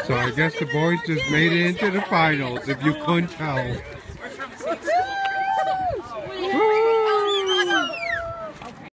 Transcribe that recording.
So I guess the boys just made it into the finals, if you couldn't tell.